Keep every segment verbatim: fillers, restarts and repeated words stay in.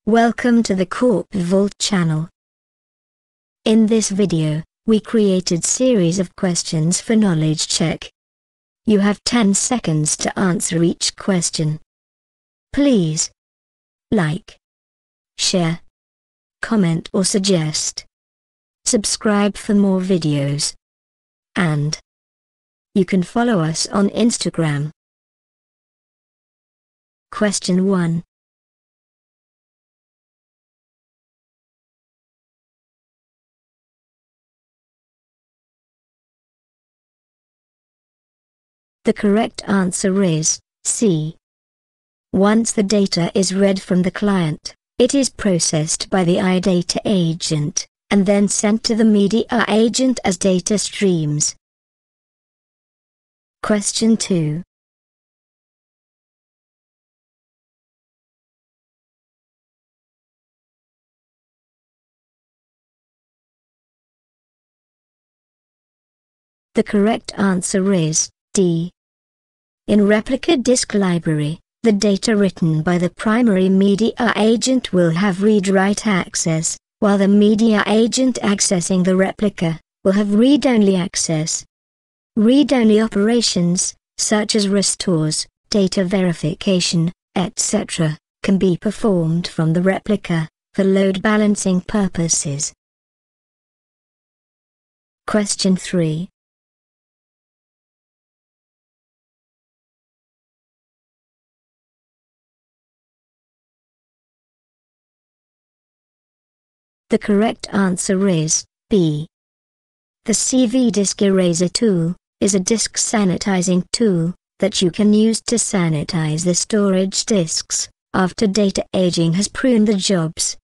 Welcome to the CorpVault channel. In this video, we created series of questions for knowledge check. You have ten seconds to answer each question. Please like, share, comment or suggest. Subscribe for more videos. And you can follow us on Instagram. Question one. The correct answer is C. Once the data is read from the client, it is processed by the iData agent, and then sent to the media agent as data streams. Question two. The correct answer is D. In replica disk library, the data written by the primary media agent will have read-write access, while the media agent accessing the replica will have read-only access. Read-only operations, such as restores, data verification, et cetera, can be performed from the replica for load balancing purposes. Question three. The correct answer is B. The C V Disk Eraser tool is a disk sanitizing tool that you can use to sanitize the storage disks after data aging has pruned the jobs.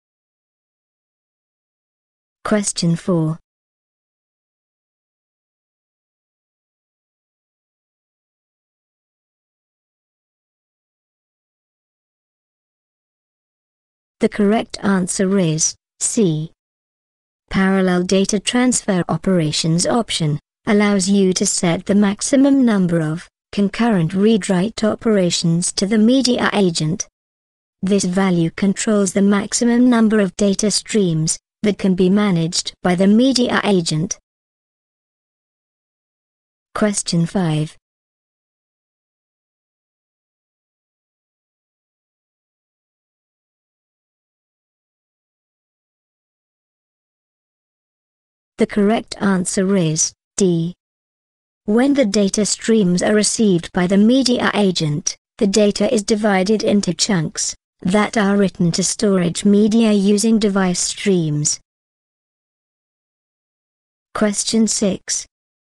Question four. The correct answer is C. Parallel data transfer operations option allows you to set the maximum number of concurrent read-write operations to the media agent. This value controls the maximum number of data streams that can be managed by the media agent. Question five. The correct answer is D. When the data streams are received by the media agent, the data is divided into chunks that are written to storage media using device streams. Question six.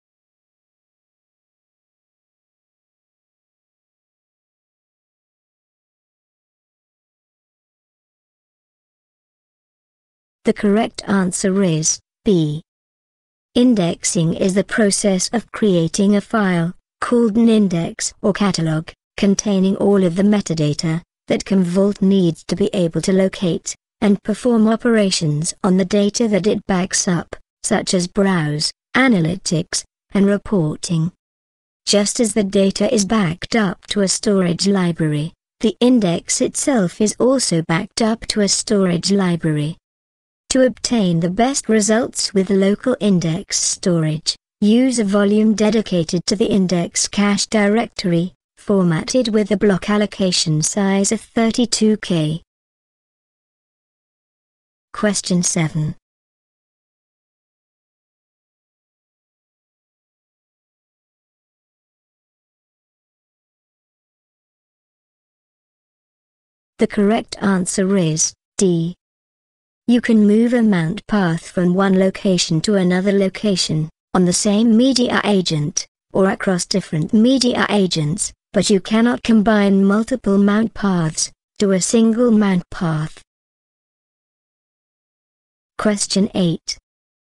The correct answer is B. Indexing is the process of creating a file, called an index or catalog, containing all of the metadata that Commvault needs to be able to locate and perform operations on the data that it backs up, such as browse, analytics, and reporting. Just as the data is backed up to a storage library, the index itself is also backed up to a storage library. To obtain the best results with local index storage, use a volume dedicated to the index cache directory, formatted with a block allocation size of thirty-two K. Question seven. The correct answer is D. You can move a mount path from one location to another location, on the same media agent, or across different media agents, but you cannot combine multiple mount paths to a single mount path. Question eight.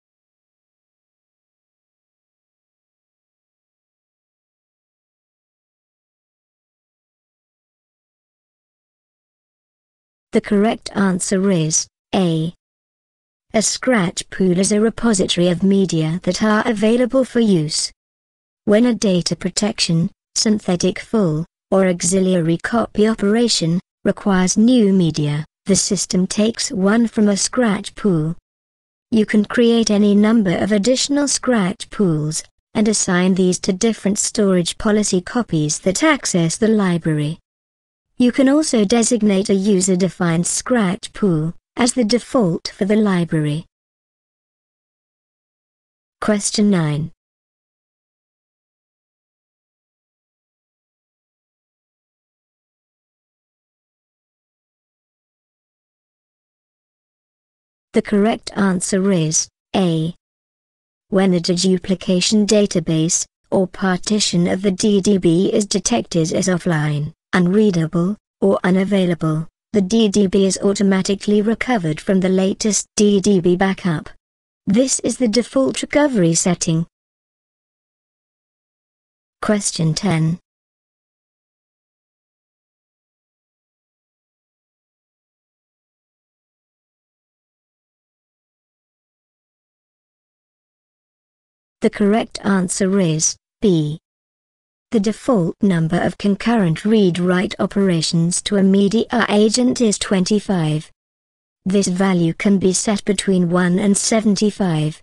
The correct answer is A. A scratch pool is a repository of media that are available for use. When a data protection, synthetic full, or auxiliary copy operation requires new media, the system takes one from a scratch pool. You can create any number of additional scratch pools, and assign these to different storage policy copies that access the library. You can also designate a user-defined scratch pool as the default for the library. Question nine. The correct answer is A. When a de-duplication database or partition of the D D B is detected as offline, unreadable, or unavailable, the D D B is automatically recovered from the latest D D B backup. This is the default recovery setting. Question ten. The correct answer is B. The default number of concurrent read-write operations to a media agent is twenty-five. This value can be set between one and seventy-five.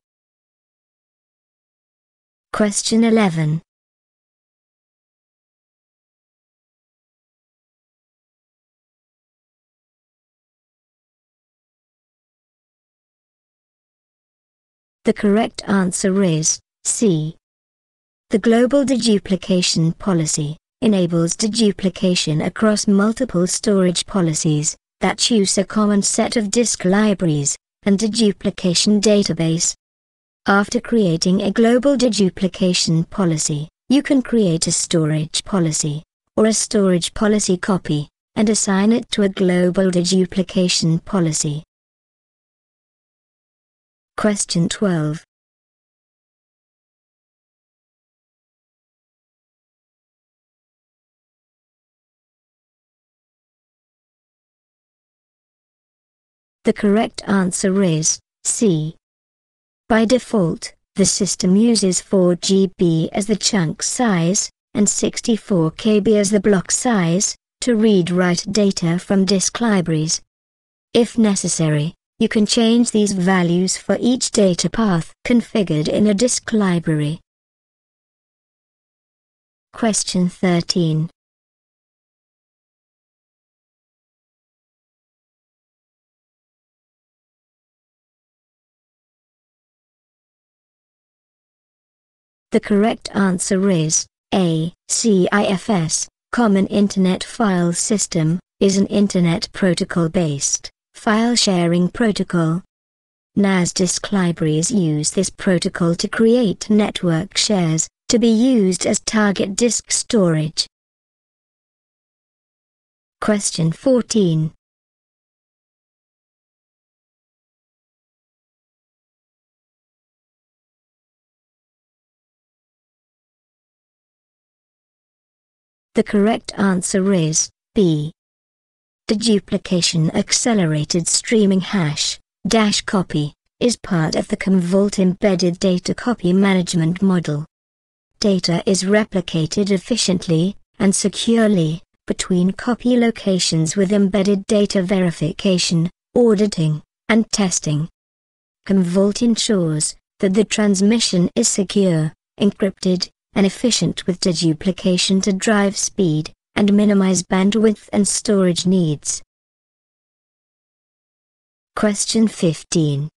Question eleven. The correct answer is C. The global de-duplication policy enables de-duplication across multiple storage policies that use a common set of disk libraries and de-duplication database. After creating a global de-duplication policy, you can create a storage policy or a storage policy copy and assign it to a global de-duplication policy. Question twelve. The correct answer is C. By default, the system uses four gigabytes as the chunk size and sixty-four kilobytes as the block size to read-write data from disk libraries. If necessary, you can change these values for each data path configured in a disk library. Question thirteen. The correct answer is A. C I F S, Common Internet File System, is an Internet Protocol-based file-sharing protocol. N A S disk libraries use this protocol to create network shares, to be used as target disk storage. Question fourteen. The correct answer is B. De-duplication accelerated streaming hash dash copy is part of the Commvault embedded data copy management model. Data is replicated efficiently and securely between copy locations with embedded data verification, auditing, and testing. Commvault ensures that the transmission is secure, encrypted, and efficient with de-duplication to drive speed and minimize bandwidth and storage needs. Question fifteen.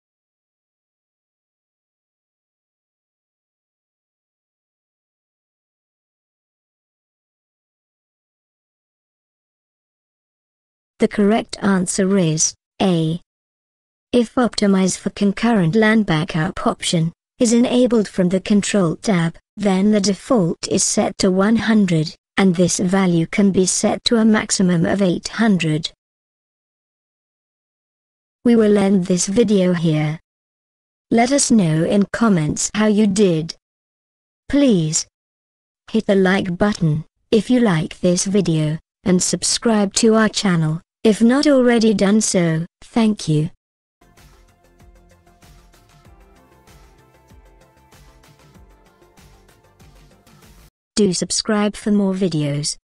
The correct answer is A. If Optimize for Concurrent LAN Backup option is enabled from the Control tab, then the default is set to one hundred, and this value can be set to a maximum of eight hundred. We will end this video here. Let us know in comments how you did. Please hit the like button if you like this video, and subscribe to our channel if not already done so. Thank you. Do subscribe for more videos.